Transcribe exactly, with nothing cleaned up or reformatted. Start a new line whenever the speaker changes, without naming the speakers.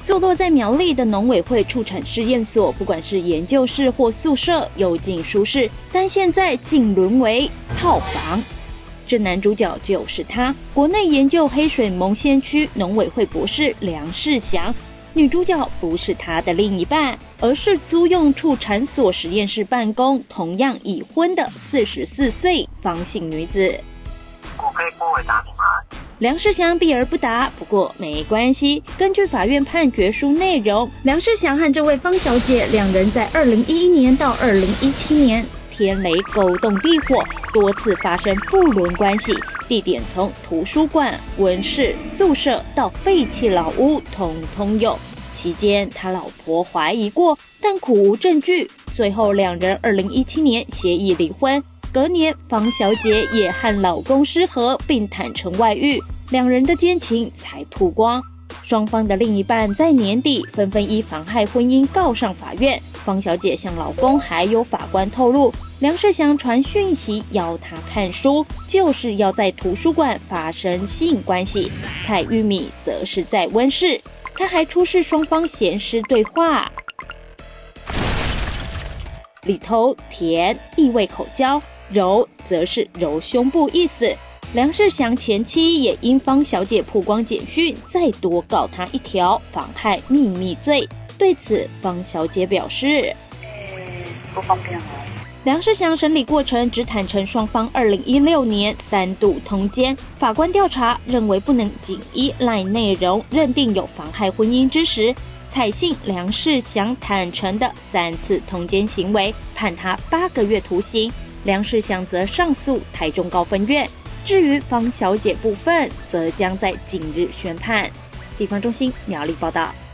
坐落在苗栗的农委会畜产试验所，不管是研究室或宿舍，又近舒适，但现在竟沦为套房。这男主角就是他，国内研究黑水蒙先区农委会博士梁世祥。女主角不是他的另一半，而是租用畜产所实验室办公，同样已婚的四十四岁方姓女子。
我可以拨回答你吗？
梁世祥避而不答，不过没关系。根据法院判决书内容，梁世祥和这位方小姐两人在二零一一年到二零一七年天雷勾动地火，多次发生不伦关系，地点从图书馆、温室、宿舍到废弃老屋，通通有。期间他老婆怀疑过，但苦无证据。最后两人二零一七年协议离婚。隔年，方小姐也和老公失和，并坦诚外遇，两人的奸情才曝光。双方的另一半在年底纷纷依妨害婚姻告上法院。方小姐向老公还有法官透露，梁世祥传讯息要她看书，就是要在图书馆发生性关系。蔡玉米则是在温室，他还出示双方闲诗对话，里头甜意味口交，揉则是揉胸部意思。梁世祥前妻也因方小姐曝光简讯，再多告他一条妨害秘密罪。对此，方小姐表示：“
嗯，不方便哦。”
梁世祥审理过程只坦诚双方二零一六年三度通奸，法官调查认为不能仅依赖内容认定有妨害婚姻之实，采信梁世祥坦诚的三次通奸行为，判他八个月徒刑。梁世祥则上诉台中高分院。至于方小姐部分，则将在近日宣判。地方中心苗栗报道。